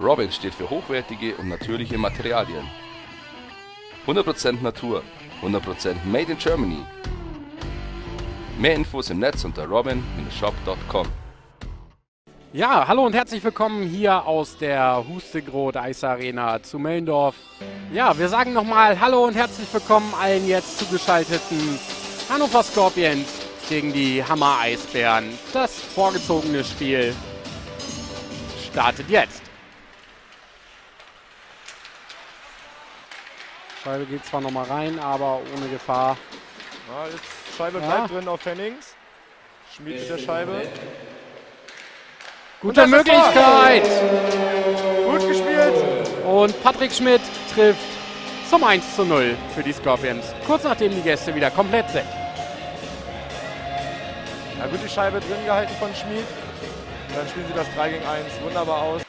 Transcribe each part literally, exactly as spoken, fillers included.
Robin steht für hochwertige und natürliche Materialien. hundert Prozent Natur, hundert Prozent Made in Germany. Mehr Infos im Netz unter robin Bindestrich shop Punkt com. Ja, hallo und herzlich willkommen hier aus der Hustegro Eisarena zu Mellendorf. Ja, wir sagen nochmal Hallo und herzlich willkommen allen jetzt zugeschalteten Hannover Scorpions gegen die Hammer Eisbären. Das vorgezogene Spiel startet jetzt. Scheibe geht zwar nochmal rein, aber ohne Gefahr. Ja, jetzt Scheibe Ja. bleibt drin auf Hennings. Schmied mit der Scheibe. Gute das ist Möglichkeit! Gut gespielt. Und Patrick Schmidt trifft zum eins zu null für die Scorpions. Kurz nachdem die Gäste wieder komplett sind. Ja, gut die Scheibe drin gehalten von Schmied. Und dann spielen sie das drei gegen eins wunderbar aus.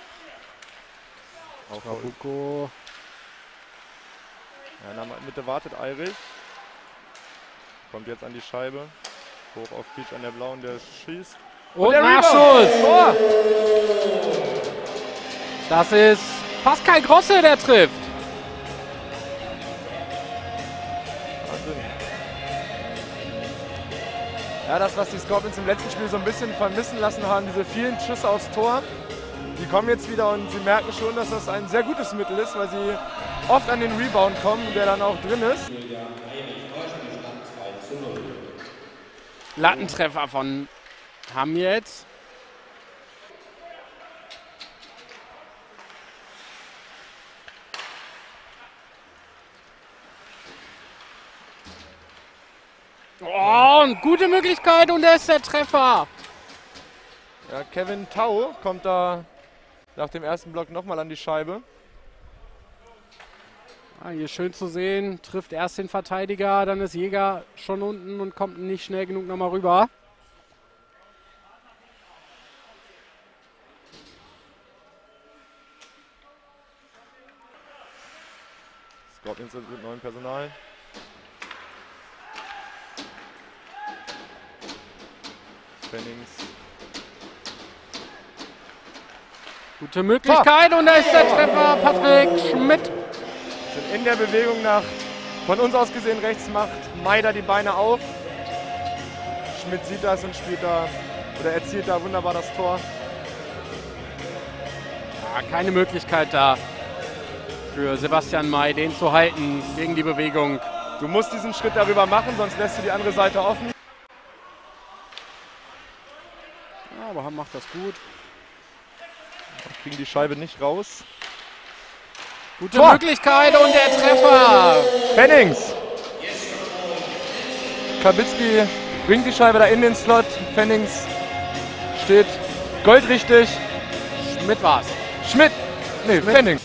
Auch Trabuco. Ja, in der Mitte wartet Eirich. Kommt jetzt an die Scheibe. Hoch auf Peach an der blauen, der schießt. Und, der Nachschuss! Tor! Das ist Pascal Grosse, der trifft. Wahnsinn. Ja, das, was die Scorpions im letzten Spiel so ein bisschen vermissen lassen haben, diese vielen Schüsse aufs Tor, die kommen jetzt wieder und sie merken schon, dass das ein sehr gutes Mittel ist, weil sie oft an den Rebound kommen, der dann auch drin ist. Lattentreffer von Hamjet. Oh, und gute Möglichkeit und da ist der Treffer. Ja, Kevin Tau kommt da nach dem ersten Block nochmal an die Scheibe. Ah, hier schön zu sehen, trifft erst den Verteidiger, dann ist Jäger schon unten und kommt nicht schnell genug nochmal rüber. Scorpions sind mit neuem Personal. Pennings. Gute Möglichkeit und da ist der Treffer, Patrick Schmidt. Sind in der Bewegung nach, von uns aus gesehen rechts, macht Maider die Beine auf. Schmidt sieht das und spielt da, oder erzielt da wunderbar das Tor. Ja, keine Möglichkeit da für Sebastian May, den zu halten gegen die Bewegung. Du musst diesen Schritt darüber machen, sonst lässt du die andere Seite offen. Ja, aber Hamm macht das gut. Kriegen die Scheibe nicht raus. Gute Tor! Möglichkeit und der Treffer. Pennings! Kabitzki bringt die Scheibe da in den Slot. Pennings steht goldrichtig. Schmidt war's. Schmidt! Nee, Schmidt. Pennings.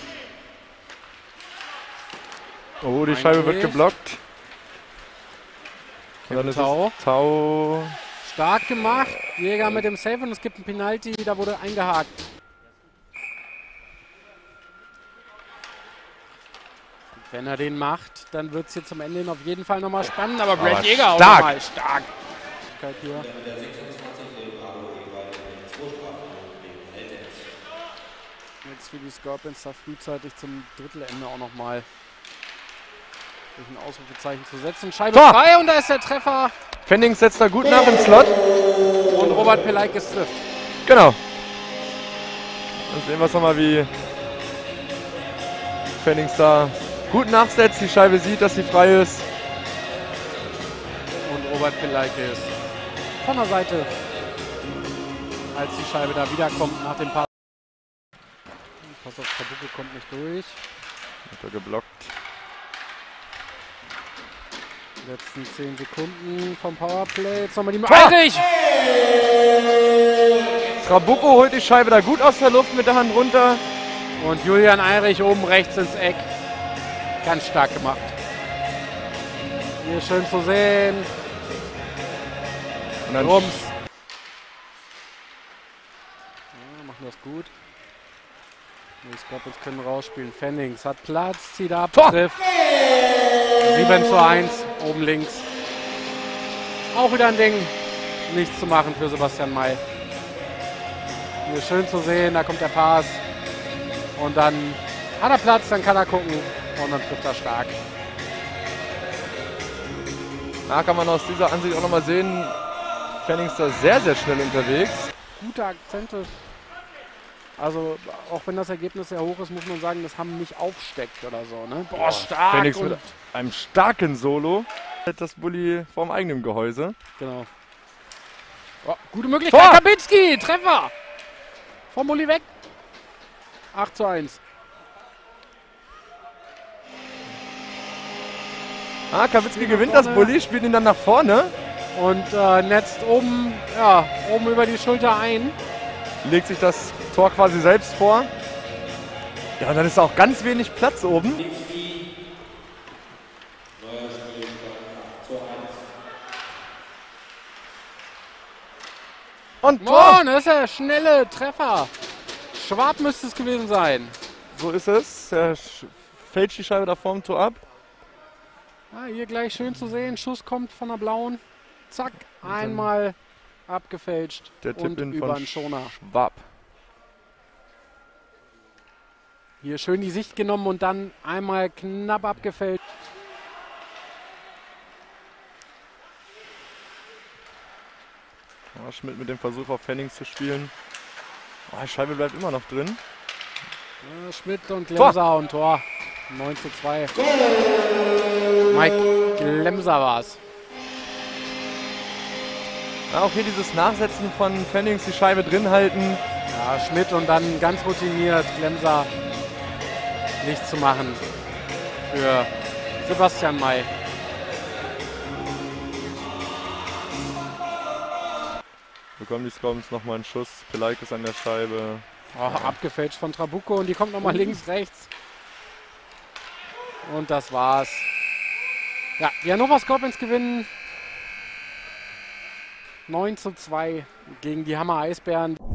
Oh, die Scheibe wird Eigentlich. geblockt. Und dann ist Tau. es Tau. Stark gemacht. Jäger mit dem Save und es gibt einen Penalty, da wurde eingehakt. Wenn er den macht, dann wird es hier zum Ende hin auf jeden Fall nochmal spannend. Aber Brad Aber Jäger auch stark. nochmal stark. Hier. Jetzt für die Scorpions da frühzeitig zum Drittelende auch nochmal durch ein Ausrufezeichen zu setzen. Scheibe Tor! frei und da ist der Treffer. Pennings setzt da gut nach im Slot. Und Robert Pelaikis trifft. Genau. Dann sehen wir es nochmal, wie Pennings da gut nachsetzt. Die Scheibe sieht, dass sie frei ist. Und Robert Pelaikis von der Seite, als die Scheibe da wiederkommt nach dem Pass. Pass auf, Trabuco kommt nicht durch. Hat er geblockt. Die letzten zehn Sekunden vom Powerplay. Jetzt nochmal die Tor! Eirich! Trabuco holt die Scheibe da gut aus der Luft mit der Hand runter. Und Julian Eirich oben rechts ins Eck. Ganz stark gemacht. Hier schön zu sehen. Und dann Rums. Ja, machen das gut. Die Scorpions können rausspielen. Fennings hat Platz, zieht ab, Tor! trifft. sieben zu eins, oben links. Auch wieder ein Ding. Nichts zu machen für Sebastian May. Hier schön zu sehen, da kommt der Pass. Und dann hat er Platz, dann kann er gucken und dann trifft er stark. Da kann man aus dieser Ansicht auch nochmal sehen, Fennings da sehr, sehr schnell unterwegs. Gute Akzente. Also, auch wenn das Ergebnis sehr hoch ist, muss man sagen, das haben nicht aufsteckt oder so. Ne? Boah, Boah, stark. Fennings Und mit einem starken Solo. Das Bulli vorm eigenen Gehäuse. genau. Oh, gute Möglichkeit. Tor! Kabinski, Treffer. Vom Bulli weg. acht zu eins. Ah, Kawitzki gewinnt vorne. das Bulli, spielt ihn dann nach vorne. Und äh, netzt oben, ja, oben über die Schulter ein. Legt sich das Tor quasi selbst vor. Ja, und dann ist auch ganz wenig Platz oben. Und Tor! Oh, das ist der schnelle Treffer. Schwab müsste es gewesen sein. So ist es. Er sch- fälscht die Scheibe da vorm Tor ab. Ah, hier gleich schön zu sehen. Schuss kommt von der blauen. Zack, einmal abgefälscht. Der und Tipp-In über von den Schoner. Schwab. Hier schön die Sicht genommen und dann einmal knapp abgefälscht. Ja, Schmidt mit dem Versuch auf Fennings zu spielen. Oh, die Scheibe bleibt immer noch drin. Ja, Schmidt und Glemser und Tor. neun zu zwei. Mike Glemser war's. Ja, auch hier dieses Nachsetzen von Fennings, die Scheibe drin halten. Ja, Schmidt und dann ganz routiniert Glemser nichts zu machen für Sebastian May. Bekommen die Scoms nochmal einen Schuss. Pelaikis an der Scheibe. Oh, abgefälscht von Trabucco und die kommt nochmal links, rechts. Und das war's. Ja, die Hannover Scorpions gewinnen neun zu zwei gegen die Hammer Eisbären.